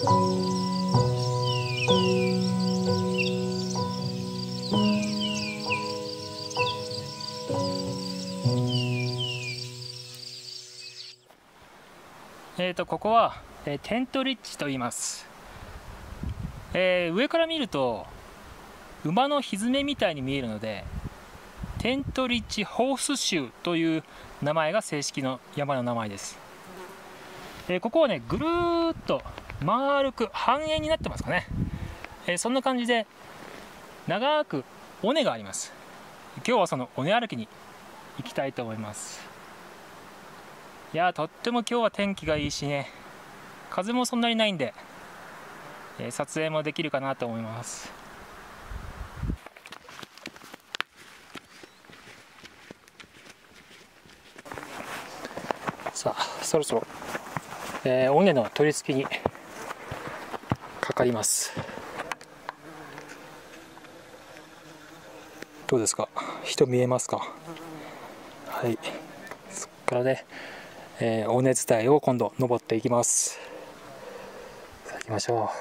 ここは、テントリッジと言います。上から見ると馬のひづめみたいに見えるので、テントリッジホースシューという名前が正式の山の名前です。ここはね、ぐるーっと丸く半円になってますかね。そんな感じで長く尾根があります。今日はその尾根歩きに行きたいと思います。いやー、とっても今日は天気がいいしね、風もそんなにないんで、撮影もできるかなと思います。さあ、そろそろ、尾根の取り付けにかかります。どうですか、人見えますか。はい、そこからね、尾根伝いを今度登っていきます。さあ、行きましょう。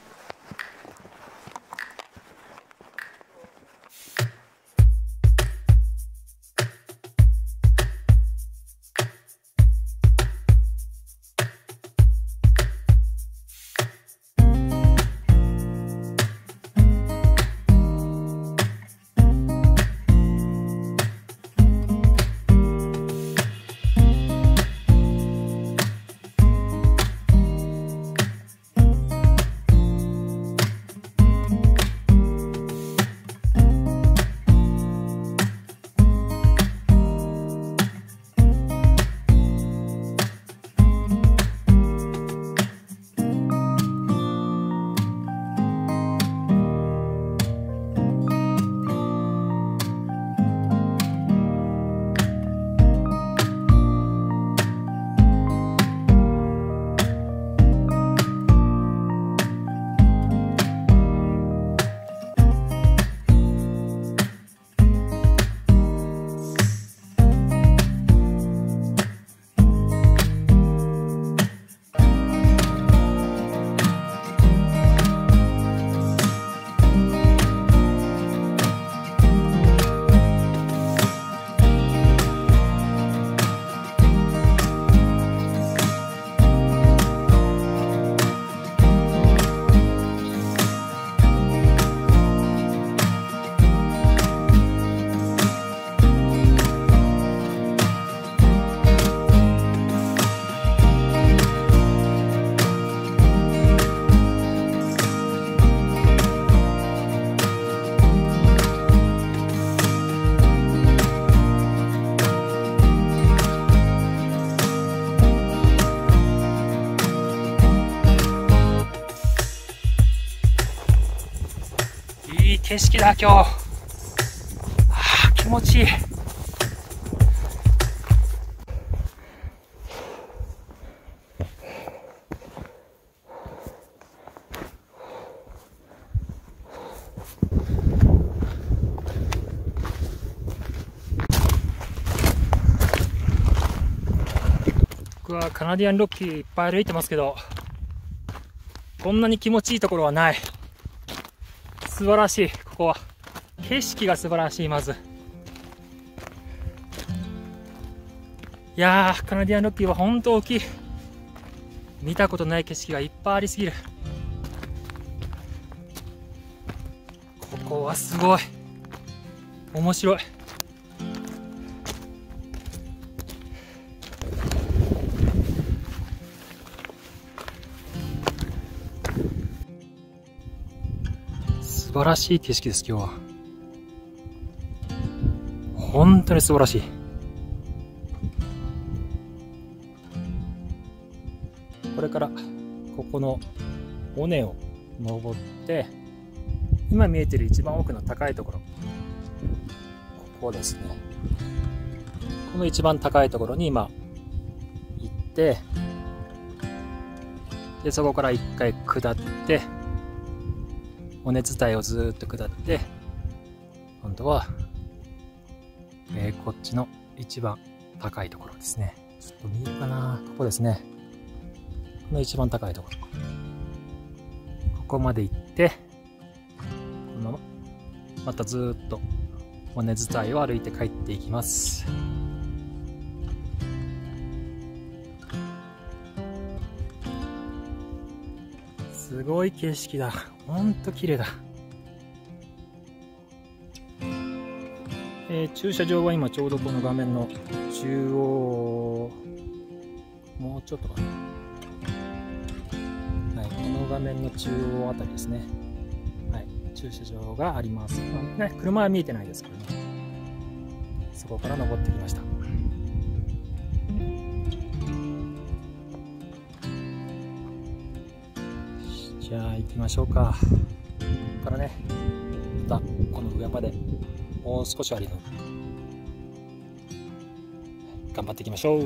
いい景色だ今日。気持ちいい。僕はカナディアンロッキーいっぱい歩いてますけど、こんなに気持ちいいところはない。素晴らしい。ここは景色が素晴らしい。まず、いやー、カナディアンロッキーは本当大きい。見たことない景色がいっぱいありすぎる。ここはすごい面白い。素晴らしい景色です。今日は本当に素晴らしい。これからここの尾根を登って、今見えている一番奥の高いところ、ここですね。この一番高いところに今行って、でそこから一回下って、尾根伝いをずーっと下って、今度は、こっちの一番高いところですね。ちょっと見えるかな。ここですね。この一番高いところ。 こまで行って、このまたずーっと尾根伝いを歩いて帰っていきます。すごい景色だ。ほんと綺麗だ。駐車場は今ちょうどこの画面の中央、もうちょっとかな。はい、この画面の中央あたりですね。はい、駐車場があります。まあね、車は見えてないですけどね。そこから登ってきました。じゃあ行きましょうか。ここからね、またこの上までもう少しありの頑張っていきましょう。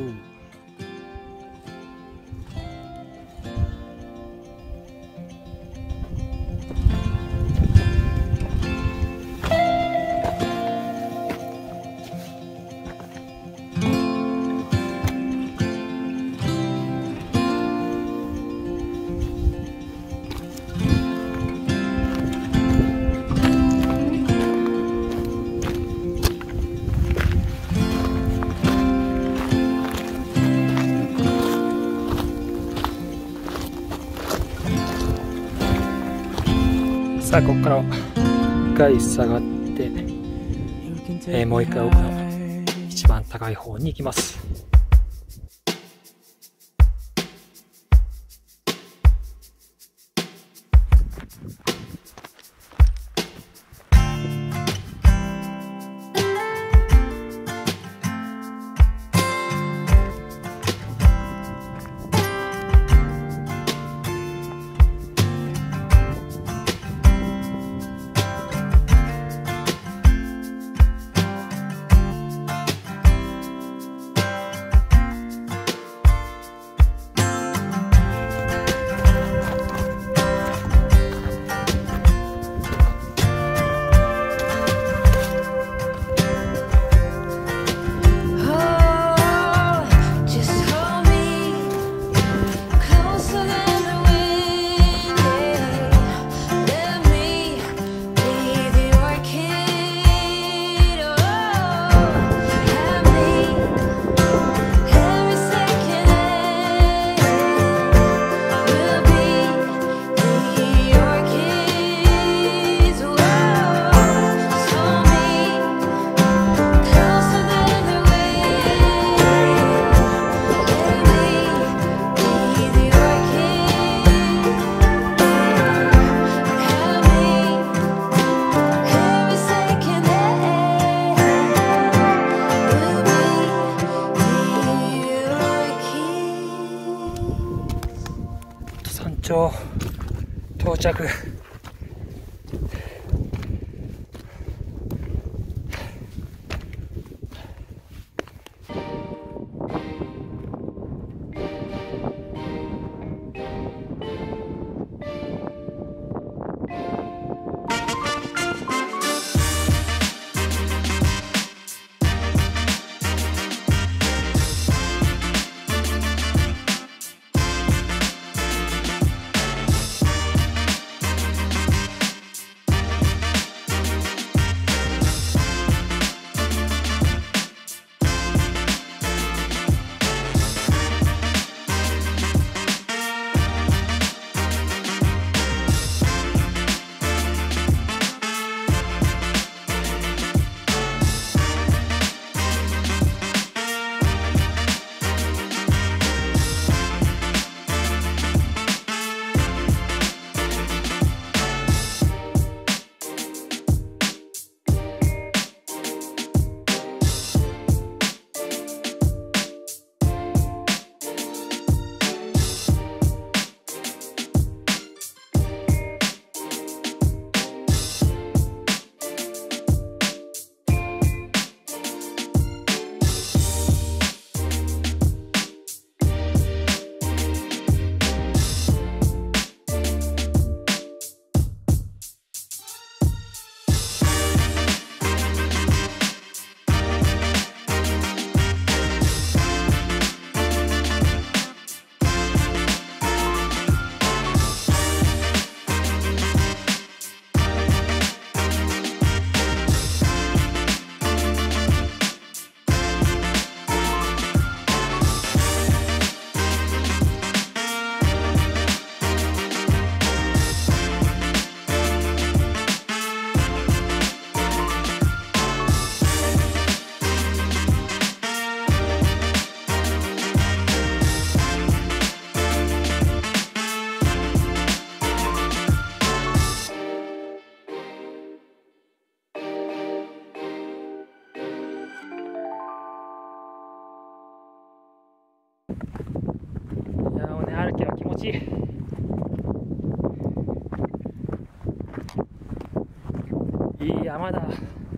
さあここから一回下がって、もう一回奥の一番高い方に行きます。山頂到着。 ちいい。いい山だ。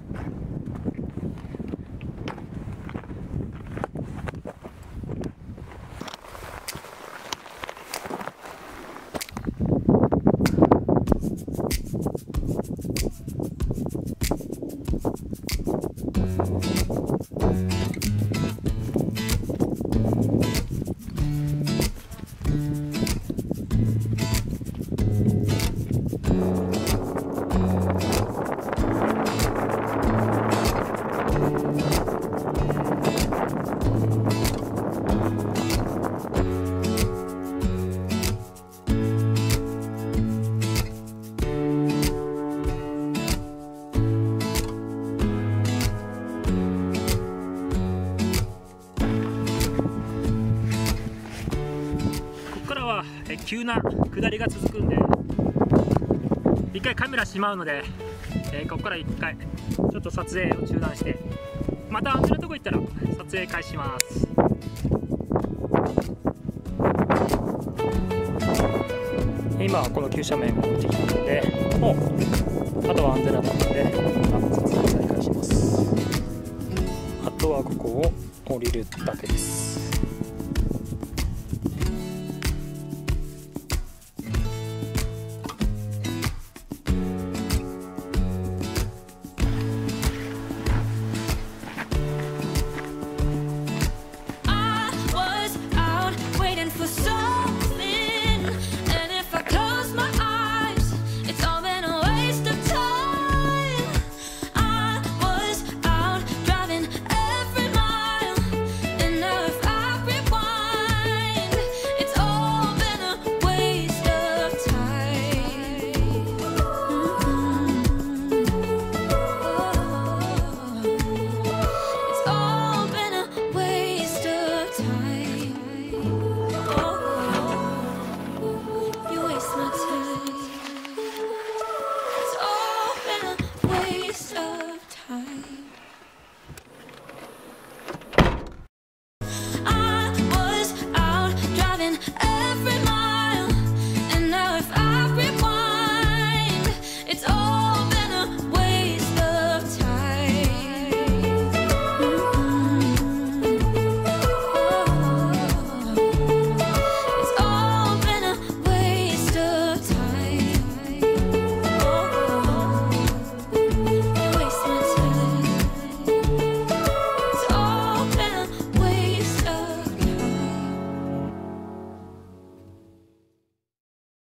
急な下りが続くんで、一回カメラしまうので、ここから一回ちょっと撮影を中断して、また安全なとこ行ったら撮影開始します。今はこの急斜面を降ってきたので、もうあとは安全なところで撮影再開します。あとはここを降りるだけです。